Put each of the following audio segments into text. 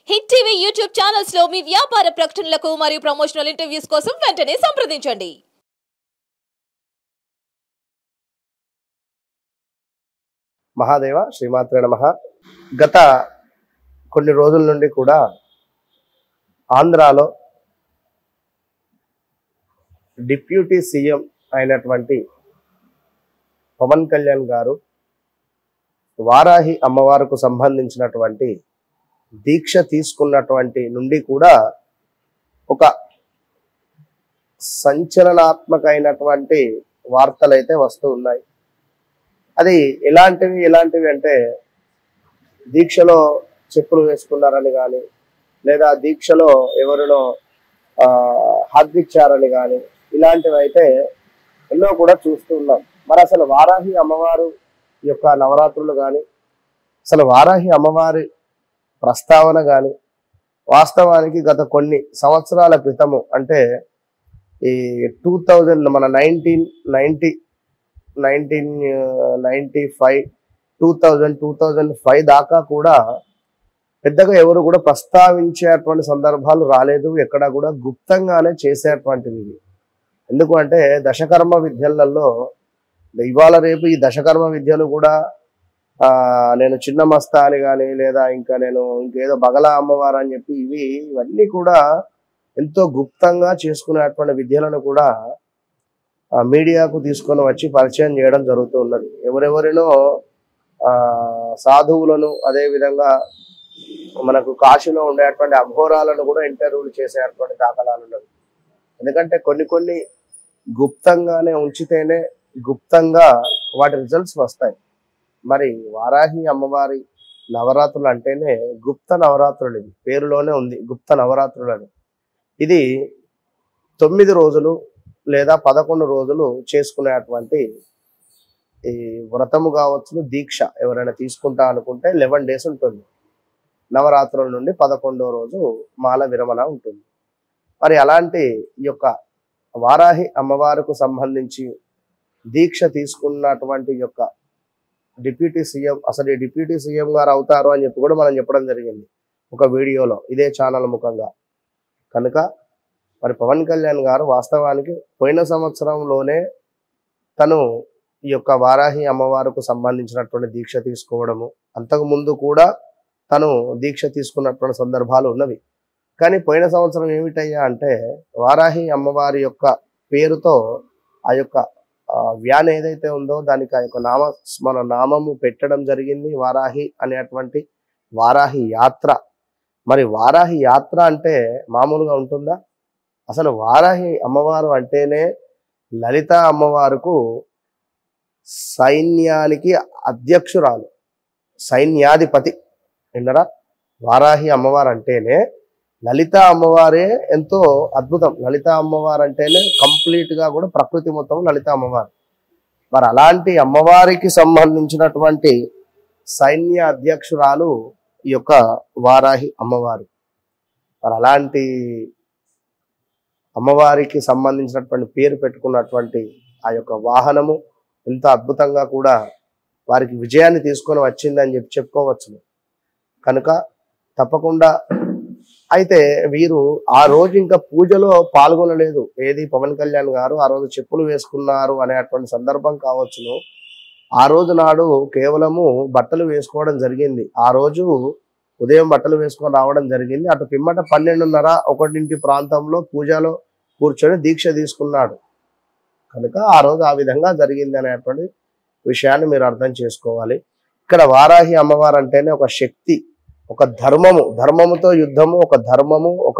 Hit TV YouTube channels లో మీ వ్యాపార ప్రకటనలకు మరియు ప్రమోషనల్ ఇంటర్వ్యూస్ కోసం వెంటనే సంప్రదించండి. మహాదేవ శ్రీమాత్రే నమః. గత కొన్ని రోజుల నుండి కూడా ఆంధ్రాలో డిప్యూటీ సీఎం అయినటువంటి పవన్ కళ్యాణ్ గారు వారాహి అమ్మవారికి సంబంధించినటువంటి దీక్ష తీసుకున్నటువంటి నుండి కూడా ఒక సంచలనాత్మకమైనటువంటి వార్తలు అయితే వస్తూ ఉన్నాయి. అది ఎలాంటివి అంటే దీక్షలో చెప్పులు వేసుకున్నారని కానీ, లేదా దీక్షలో ఎవరినో హద్దిచ్చారని కానీ, ఇలాంటివి అయితే ఎన్నో కూడా చూస్తూ ఉన్నాం. మరి అసలు వారాహి అమ్మవారు యొక్క నవరాత్రులు కానీ, అసలు వారాహి అమ్మవారి ప్రస్తావన కానీ వాస్తవానికి గత కొన్ని సంవత్సరాల క్రితము అంటే ఈ 2000 మన 1995 2005 దాకా కూడా పెద్దగా ఎవరు కూడా ప్రస్తావించేటువంటి సందర్భాలు రాలేదు. ఎక్కడ కూడా గుప్తంగానే చేసేటువంటివి. ఎందుకు అంటే దశకర్మ విద్యలలో ఇవాళ రేపు ఈ దశకర్మ విద్యలు కూడా నేను చిన్న మస్తా అని కానీ, లేదా ఇంకా నేను ఇంకేదో బగలా అమ్మవారు అని చెప్పి ఇవన్నీ కూడా ఎంతో గుప్తంగా చేసుకునేటువంటి విద్యలను కూడా మీడియాకు తీసుకొని వచ్చి పరిచయం చేయడం జరుగుతూ ఉన్నది. ఎవరెవరినో సాధువులను, అదేవిధంగా మనకు కాశీలో ఉండేటువంటి అఘోరాలను కూడా ఇంటర్వ్యూలు చేసేటువంటి దాఖలాలు ఉన్నవి. ఎందుకంటే కొన్ని గుప్తంగానే ఉంచితేనే గుప్తంగా వాటి రిజల్ట్స్ వస్తాయి. మరి వారాహి అమ్మవారి నవరాత్రులు అంటేనే గుప్త నవరాత్రులు. ఇది పేరులోనే ఉంది, గుప్త నవరాత్రులు అని. ఇది 9 రోజులు లేదా 11 రోజులు చేసుకునేటువంటి ఈ వ్రతము కావచ్చు, దీక్ష ఎవరైనా తీసుకుంటా అనుకుంటే 11 days ఉంటుంది. నవరాత్రుల నుండి 11వ రోజు మాల విరమణ ఉంటుంది. మరి అలాంటి ఈ యొక్క వారాహి అమ్మవారికి సంబంధించి దీక్ష తీసుకున్నటువంటి యొక్క డిప్యూటీ సీఎం, అసలు ఈ డిప్యూటీ సీఎం గారు అవుతారు అని చెప్పి కూడా మనం చెప్పడం జరిగింది ఒక వీడియోలో, ఇదే ఛానల్ ముఖంగా. కనుక మరి పవన్ కళ్యాణ్ గారు వాస్తవానికి పోయిన సంవత్సరంలోనే తను ఈ యొక్క వారాహి అమ్మవారికి సంబంధించినటువంటి దీక్ష తీసుకోవడము, అంతకుముందు కూడా తను దీక్ష తీసుకున్నటువంటి సందర్భాలు ఉన్నవి. కానీ పోయిన సంవత్సరం ఏమిటయ్యా అంటే వారాహి అమ్మవారి యొక్క పేరుతో ఆ యొక్క వ్యాన్ ఏదైతే ఉందో దానికి ఆ యొక్క నామము పెట్టడం జరిగింది, వారాహి అనేటువంటి వారాహి యాత్ర. మరి వారాహి యాత్ర అంటే మామూలుగా ఉంటుందా? అసలు వారాహి అమ్మవారు అంటేనే లలిత అమ్మవారుకు సైన్యానికి అధ్యక్షురాలు, సైన్యాధిపతి. విన్నరా? వారాహి అమ్మవారు అంటేనే లలిత అమ్మవారే ఎంతో అద్భుతం. లలిత అమ్మవారు అంటేనే కంప్లీట్ గా కూడా ప్రకృతి మొత్తం లలిత అమ్మవారు. మరి అలాంటి అమ్మవారికి సంబంధించినటువంటి సైన్య అధ్యక్షురాలు ఈ యొక్క వారాహి అమ్మవారు. మరి అలాంటి అమ్మవారికి సంబంధించినటువంటి పేరు పెట్టుకున్నటువంటి ఆ యొక్క వాహనము ఎంత అద్భుతంగా కూడా వారికి విజయాన్ని తీసుకొని వచ్చిందని చెప్పుకోవచ్చు. కనుక తప్పకుండా అయితే వీరు ఆ రోజు ఇంకా పూజలో పాల్గొనలేదు. ఏది పవన్ కళ్యాణ్ గారు ఆ రోజు చెప్పులు వేసుకున్నారు అనేటువంటి సందర్భం కావచ్చును. ఆ రోజు నాడు కేవలము బట్టలు వేసుకోవడం జరిగింది. ఆ రోజు ఉదయం బట్టలు వేసుకొని రావడం జరిగింది. అటు పిమ్మట 12:30-1 ప్రాంతంలో పూజలో కూర్చొని దీక్ష తీసుకున్నాడు. కనుక ఆ రోజు ఆ విధంగా జరిగింది అనేటువంటి విషయాన్ని మీరు అర్థం చేసుకోవాలి. ఇక్కడ వారాహి అమ్మవారు అంటేనే ఒక శక్తి, ఒక ధర్మముతో యుద్ధము, ఒక ధర్మము, ఒక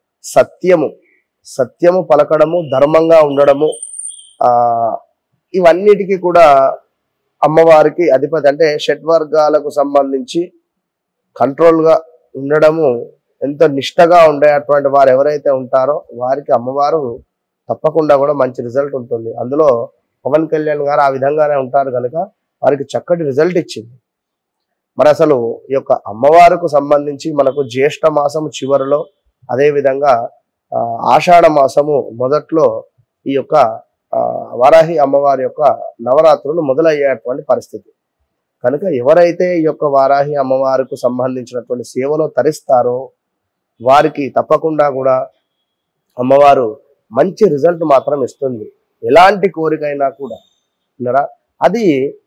సత్యము పలకడము, ధర్మంగా ఉండడము, ఇవన్నిటికీ కూడా అమ్మవారికి అధిపతి. అంటే షడ్వర్గాలకు సంబంధించి కంట్రోల్గా ఉండడము, ఎంతో నిష్టగా ఉండేటువంటి వారు ఎవరైతే ఉంటారో వారికి అమ్మవారు తప్పకుండా కూడా మంచి రిజల్ట్ ఉంటుంది. అందులో పవన్ కళ్యాణ్ గారు ఆ విధంగానే ఉంటారు కనుక వారికి చక్కటి రిజల్ట్ ఇచ్చింది. మరి అసలు ఈ యొక్క అమ్మవారికి సంబంధించి మనకు జ్యేష్ఠ మాసము చివరిలో, అదేవిధంగా ఆషాఢ మాసము మొదట్లో ఈ యొక్క వారాహి అమ్మవారి యొక్క నవరాత్రులు మొదలయ్యేటువంటి పరిస్థితి. కనుక ఎవరైతే ఈ యొక్క వారాహి అమ్మవారికి సంబంధించినటువంటి సేవలో తరిస్తారో వారికి తప్పకుండా కూడా అమ్మవారు మంచి రిజల్ట్ మాత్రం ఇస్తుంది. ఎలాంటి కోరికైనా కూడా విన్నరా, అది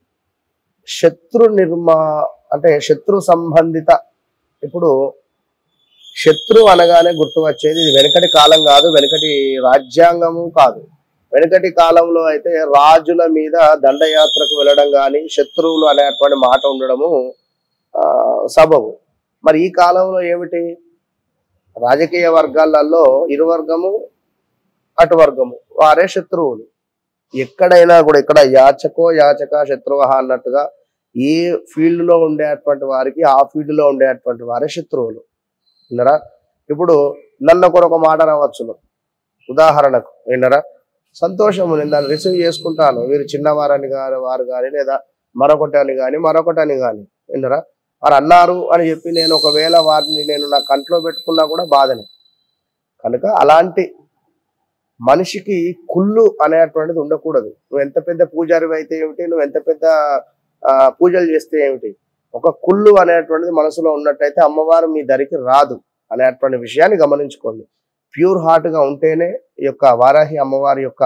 అంటే శత్రు సంబంధిత. ఇప్పుడు శత్రు అనగానే గుర్తు వచ్చేది ఇది వెనకటి కాలం కాదు, వెనకటి రాజ్యాంగము కాదు. వెనకటి కాలంలో అయితే రాజుల మీద దండయాత్రకు వెళ్ళడం కానీ శత్రువులు అనేటువంటి మాట ఉండడము సబబు. మరి ఈ కాలంలో ఏమిటి, రాజకీయ వర్గాలలో ఇరు వర్గము అటు వర్గము వారే శత్రువులు. ఎక్కడైనా కూడా ఇక్కడ యాచక శత్రువ అన్నట్టుగా ఏ ఫీల్డ్ లో ఉండేటువంటి వారికి ఆ ఫీల్డ్ లో ఉండేటువంటి వారే శత్రువులు. విన్నరా, ఇప్పుడు నన్ను కూడా ఒక మాట రావచ్చును, ఉదాహరణకు విన్నరా, సంతోషము నేను దాన్ని రిసీవ్ చేసుకుంటాను, వీరు చిన్నవారని కానీ వారు కానీ లేదా మరొకటి అని కానీ విన్నరా, వారు అన్నారు అని చెప్పి నేను ఒకవేళ వారిని నేను నా కంట్లో పెట్టుకున్నా కూడా బాధనే. కనుక అలాంటి మనిషికి కుళ్ళు అనేటువంటిది ఉండకూడదు. నువ్వు ఎంత పెద్ద పూజారి అయితే ఏమిటి, నువ్వు ఎంత పెద్ద పూజలు చేస్తే ఏమిటి, ఒక కుళ్ళు అనేటువంటిది మనసులో ఉన్నట్టయితే అమ్మవారు మీ దరికి రాదు అనేటువంటి విషయాన్ని గమనించుకోండి. ప్యూర్ హార్ట్ గా ఉంటేనే ఈ యొక్క వారాహి అమ్మవారి యొక్క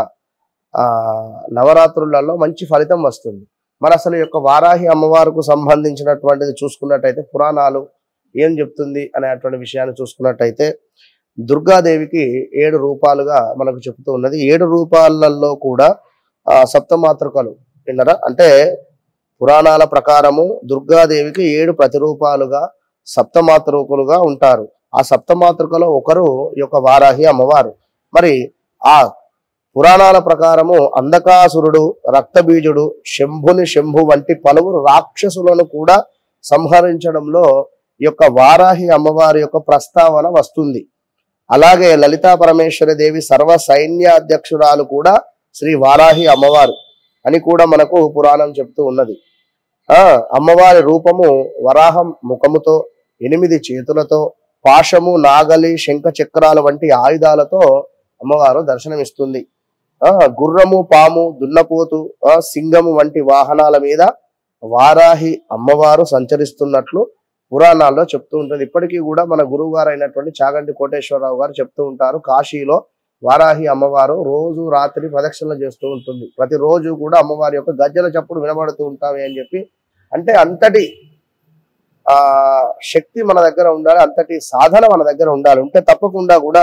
నవరాత్రులలో మంచి ఫలితం వస్తుంది. మరి అసలు ఈ యొక్క వారాహి అమ్మవారికి సంబంధించినటువంటిది చూసుకున్నట్టయితే పురాణాలు ఏం చెప్తుంది అనేటువంటి విషయాన్ని చూసుకున్నట్టయితే దుర్గాదేవికి 7 రూపాలుగా మనకు చెప్తూ ఉన్నది. 7 రూపాలలో కూడా సప్తమాతృకలు విన్నరా, అంటే పురాణాల ప్రకారము దుర్గాదేవికి 7 ప్రతిరూపాలుగా సప్తమాతృకులుగా ఉంటారు. ఆ సప్తమాతృకలో ఒకరు ఈ యొక్క వారాహి అమ్మవారు. మరి ఆ పురాణాల ప్రకారము అంధకాసురుడు, రక్తబీజుడు, శంభు వంటి పలువురు రాక్షసులను కూడా సంహరించడంలో ఈ యొక్క వారాహి అమ్మవారి యొక్క ప్రస్తావన వస్తుంది. అలాగే లలితా పరమేశ్వరి దేవి సర్వ సైన్యాధ్యక్షురాలు కూడా శ్రీ వారాహి అమ్మవారు అని కూడా మనకు పురాణం చెప్తూ ఉన్నది. అమ్మవారి రూపము వరాహం ముఖముతో 8 చేతులతో పాశము, నాగలి, శంఖ చక్రాల వంటి ఆయుధాలతో అమ్మవారు దర్శనమిస్తుంది. గుర్రము, పాము, దున్నపోతు, సింగము వంటి వాహనాల మీద వారాహి అమ్మవారు సంచరిస్తున్నట్లు పురాణాల్లో చెప్తూ ఉంటుంది. ఇప్పటికీ కూడా మన గురువు గారు అయినటువంటి చాగంటి కోటేశ్వరరావు గారు చెప్తూ ఉంటారు, కాశీలో వారాహి అమ్మవారు రోజు రాత్రి ప్రదక్షిణలు చేస్తూ ఉంటుంది. ప్రతిరోజు కూడా అమ్మవారి యొక్క గజ్జల చప్పుడు వినబడుతూ ఉంటాయి అని చెప్పి. అంటే అంతటి శక్తి మన దగ్గర ఉండాలి, అంతటి సాధన మన దగ్గర ఉండాలి. ఉంటే తప్పకుండా కూడా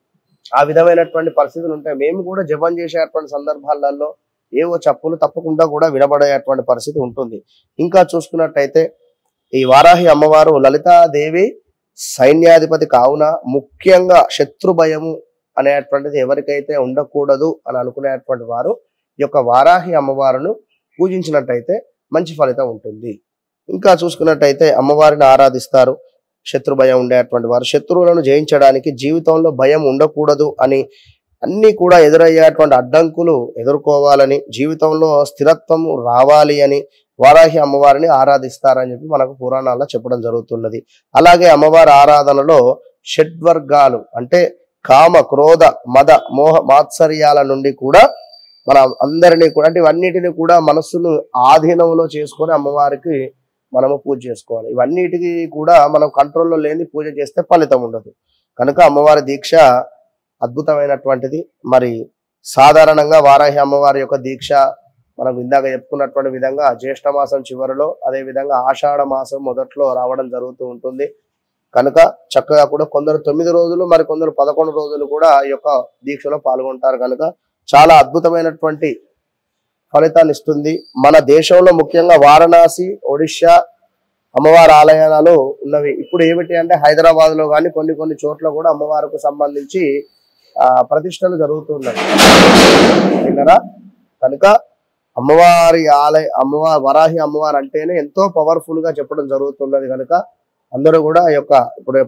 ఆ విధమైనటువంటి పరిస్థితులు ఉంటాయి. మేము కూడా జపం చేసేటువంటి సందర్భాలలో ఏవో చప్పులు తప్పకుండా కూడా వినబడేటువంటి పరిస్థితి ఉంటుంది. ఇంకా చూసుకున్నట్టయితే ఈ వారాహి అమ్మవారు లలితాదేవి సైన్యాధిపతి కావున ముఖ్యంగా శత్రు భయము అనేటువంటిది ఎవరికైతే ఉండకూడదు అని అనుకునేటువంటి వారు ఈ యొక్క వారాహి అమ్మవారును పూజించినట్టయితే మంచి ఫలితం ఉంటుంది. ఇంకా చూసుకున్నట్టయితే అమ్మవారిని ఆరాధిస్తారు శత్రు భయం ఉండేటువంటి వారు. శత్రువులను జయించడానికి జీవితంలో భయం ఉండకూడదు అని అన్ని కూడా ఎదురయ్యేటువంటి అడ్డంకులు ఎదుర్కోవాలని, జీవితంలో స్థిరత్వం రావాలి అని వారాహి అమ్మవారిని ఆరాధిస్తారని చెప్పి మనకు పురాణాల్లో చెప్పడం జరుగుతున్నది. అలాగే అమ్మవారి ఆరాధనలో షడ్వర్గాలు అంటే కామ, క్రోధ, మద, మోహ, మాత్సర్యాల నుండి కూడా మన అందరినీ కూడా అంటే ఇవన్నిటిని కూడా మనస్సును ఆధీనంలో చేసుకొని అమ్మవారికి మనము పూజ చేసుకోవాలి. ఇవన్నిటికీ కూడా మనం కంట్రోల్లో లేని పూజ చేస్తే ఫలితం ఉండదు. కనుక అమ్మవారి దీక్ష అద్భుతమైనటువంటిది. మరి సాధారణంగా వారాహి అమ్మవారి యొక్క దీక్ష మనకు ఇందాక చెప్పుకున్నటువంటి విధంగా జ్యేష్ఠ మాసం చివరిలో, అదే విధంగా ఆషాఢ మాసం మొదట్లో రావడం జరుగుతూ ఉంటుంది. కనుక చక్కగా కూడా కొందరు 9 రోజులు, మరి కొందరు 11 రోజులు కూడా ఈ యొక్క దీక్షలో పాల్గొంటారు. కనుక చాలా అద్భుతమైనటువంటి ఫలితాన్ని ఇస్తుంది. మన దేశంలో ముఖ్యంగా వారణాసి, ఒడిశా అమ్మవారి ఆలయాలు ఉన్నవి. ఇప్పుడు ఏమిటి అంటే హైదరాబాద్ లో కానీ కొన్ని చోట్ల కూడా అమ్మవారికి సంబంధించి ప్రతిష్టలు జరుగుతున్నాయి విన్నారా. కనుక అమ్మవారి వరాహి అమ్మవారు అంటేనే ఎంతో పవర్ఫుల్ గా చెప్పడం జరుగుతున్నది. కనుక అందరూ కూడా ఈ యొక్క ఇప్పుడు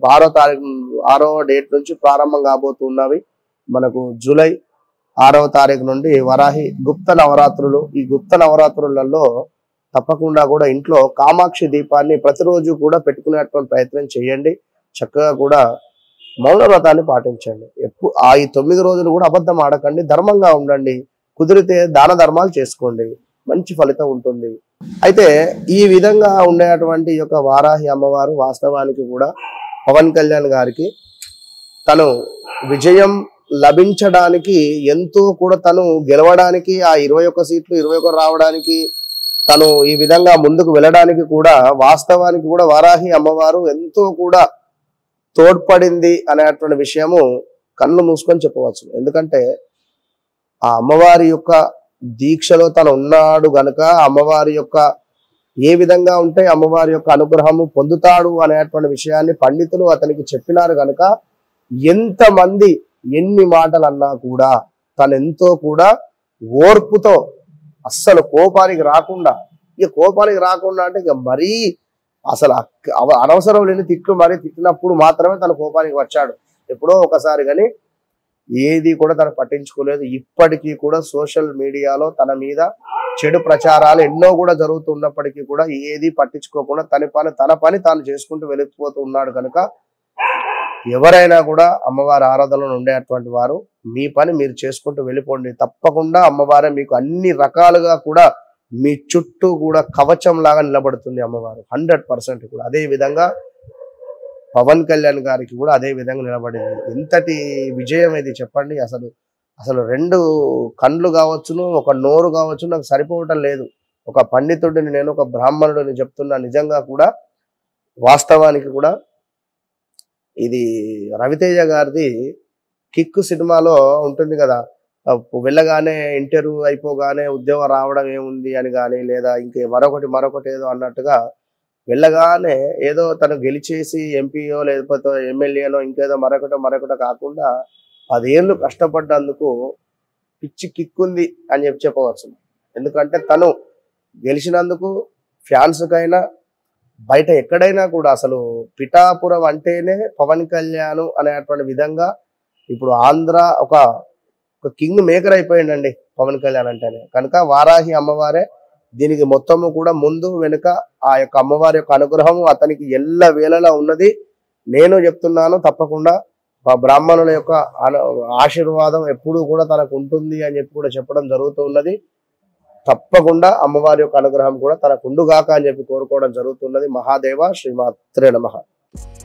6వ డేట్ నుంచి ప్రారంభం కాబోతున్నవి. మనకు జూలై 6వ తారీఖు నుండి వరాహి గుప్త నవరాత్రులు. ఈ గుప్త నవరాత్రులలో తప్పకుండా కూడా ఇంట్లో కామాక్షి దీపాన్ని ప్రతిరోజు కూడా పెట్టుకునేటువంటి ప్రయత్నం చేయండి. చక్కగా కూడా మౌన వ్రతాన్ని పాటించండి. ఈ 9 రోజులు కూడా అబద్ధం ఆడకండి, ధర్మంగా ఉండండి. కుదిరితే దాన ధర్మాలు చేసుకోండి, మంచి ఫలితం ఉంటుంది. అయితే ఈ విధంగా ఉండేటువంటి యొక్క వారాహి అమ్మవారు వాస్తవానికి కూడా పవన్ కళ్యాణ్ గారికి తను విజయం లభించడానికి ఎంతో కూడా తను గెలవడానికి ఆ 21 సీట్లు 21 రావడానికి తను ఈ విధంగా ముందుకు వెళ్ళడానికి కూడా వాస్తవానికి కూడా వారాహి అమ్మవారు ఎంతో కూడా తోడ్పడింది అనేటువంటి విషయము కళ్ళు మూసుకొని చెప్పవచ్చు. ఎందుకంటే ఆ అమ్మవారి యొక్క దీక్షలో తను ఉన్నాడు గనుక అమ్మవారి యొక్క ఏ విధంగా ఉంటే అమ్మవారి యొక్క అనుగ్రహము పొందుతాడు అనేటువంటి విషయాన్ని పండితులు అతనికి చెప్పినారు గనుక ఎంతమంది ఎన్ని మాటలు అన్నా కూడా తనెంతో కూడా ఓర్పుతో అస్సలు కోపానికి రాకుండా, ఇక కోపానికి రాకుండా అంటే ఇక మరీ అసలు అనవసరం లేని తిట్లు మరీ తిట్టినప్పుడు మాత్రమే తన కోపానికి వచ్చాడు ఎప్పుడో ఒకసారి. కానీ ఏది కూడా తను పట్టించుకోలేదు. ఇప్పటికీ కూడా సోషల్ మీడియాలో తన మీద చెడు ప్రచారాలు ఎన్నో కూడా జరుగుతున్నప్పటికీ కూడా ఏది పట్టించుకోకుండా తన పని తాను చేసుకుంటూ వెళ్ళిపోతూ ఉన్నాడు కనుక ఎవరైనా కూడా అమ్మవారి ఆరాధనలో ఉండేటువంటి వారు మీ పని మీరు చేసుకుంటూ వెళ్ళిపోండి. తప్పకుండా అమ్మవారే మీకు అన్ని రకాలుగా కూడా మీ చుట్టూ కూడా కవచం లాగా నిలబడుతుంది అమ్మవారు 100% కూడా. అదే విధంగా పవన్ కళ్యాణ్ గారికి కూడా అదే విధంగా నిలబడింది. ఎంతటి విజయం ఇది చెప్పండి. అసలు 2 కళ్ళు కావచ్చును, ఒక నోరు కావచ్చు, నాకు సరిపోవటం లేదు. ఒక పండితుడిని నేను, ఒక బ్రాహ్మణుడిని చెప్తున్నా. నిజంగా కూడా వాస్తవానికి కూడా ఇది రవితేజ గారిది కిక్ సినిమాలో ఉంటుంది కదా, వెళ్ళగానే ఇంటర్వ్యూ అయిపోగానే ఉద్యోగం రావడం ఏముంది అని కానీ, లేదా ఇంకే మరొకటి ఏదో అన్నట్టుగా వెళ్ళగానే ఏదో తను గెలిచేసి ఎంపీయో లేకపోతే ఎమ్మెల్యేనో ఇంకేదో మరొకటో కాకుండా 10 ఏళ్ళు కష్టపడ్డందుకు పిచ్చి కిక్కుంది అని చెప్పవచ్చు. ఎందుకంటే తను గెలిచినందుకు ఫ్యాన్స్కైనా బయట ఎక్కడైనా కూడా అసలు పిఠాపురం అంటేనే పవన్ కళ్యాణ్ అనేటువంటి విధంగా ఇప్పుడు ఆంధ్ర ఒక కింగ్ మేకర్ అయిపోయిందండి పవన్ కళ్యాణ్ అంటేనే. కనుక వారాహి అమ్మవారే దీనికి మొత్తము కూడా ముందు వెనుక ఆ యొక్క అమ్మవారి యొక్క అనుగ్రహం అతనికి ఎల్ల వేళలా ఉన్నది. నేను చెప్తున్నాను, తప్పకుండా బ్రాహ్మణుల యొక్క ఆశీర్వాదం ఎప్పుడూ కూడా తనకు ఉంటుంది అని చెప్పి కూడా చెప్పడం జరుగుతూ ఉన్నది. తప్పకుండా అమ్మవారి యొక్క అనుగ్రహం కూడా తనకు ఉండుగాక అని చెప్పి కోరుకోవడం జరుగుతున్నది. మహాదేవ శ్రీమాత్రే నమః.